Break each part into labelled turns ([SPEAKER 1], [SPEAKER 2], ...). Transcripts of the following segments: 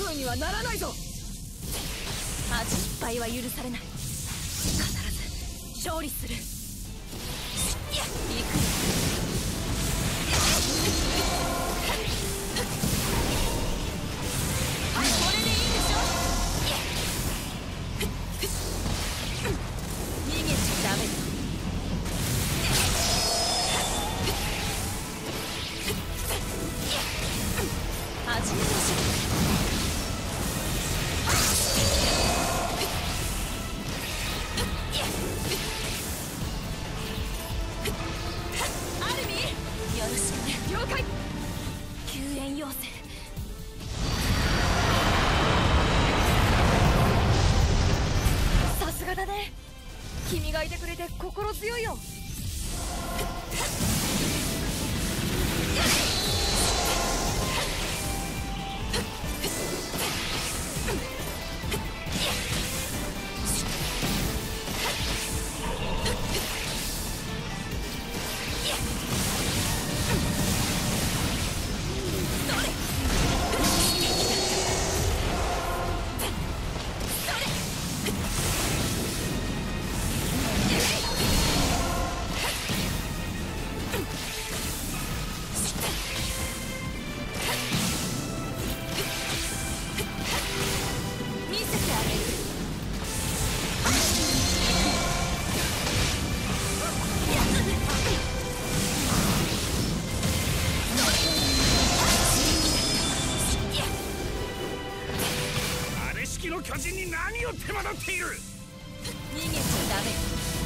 [SPEAKER 1] 勢いにはならないぞ。恥失敗は許されない。必ず勝利する。行くよ。これでいいでしょ。逃げちゃダメだ。始めましょう。よろしくね。了解。救援要請。さすがだね。君がいてくれて心強いよ。
[SPEAKER 2] の巨人に何を手間取っている。
[SPEAKER 1] 逃げちゃダメ。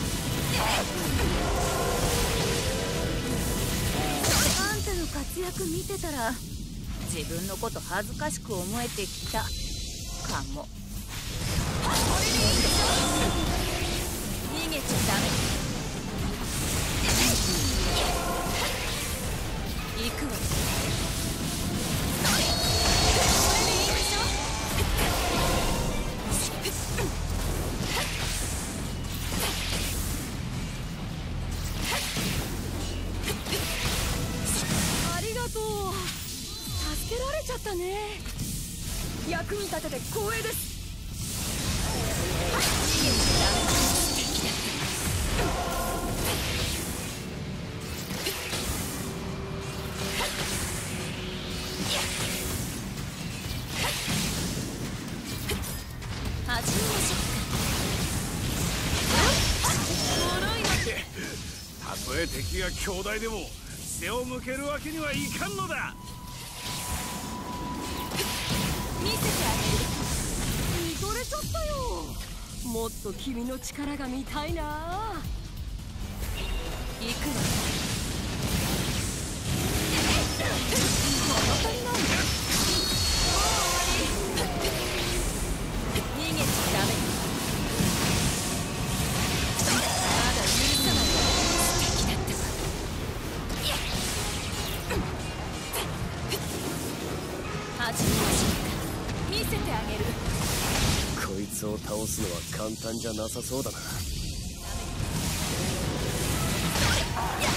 [SPEAKER 1] あんたの活躍見てたら自分のこと恥ずかしく思えてきたかも。これでいいでしょ。逃げちゃダメ。行くわ。ありがとう。助けられちゃったね。役に立てて光栄です。逃げちゃダメ。始めましょうか。脆いな。
[SPEAKER 2] たとえ敵が強大でも背を向けるわけにはいかんのだ。
[SPEAKER 1] 見せてあげる。見とれちゃったよ。もっと君の力が見たいな。行くわ。物足りない。逃げちゃダメ。まだ許さない。素敵だったわ。始めましょうか。見せてあげる。
[SPEAKER 3] こいつを倒すのは簡単じゃなさそうだな。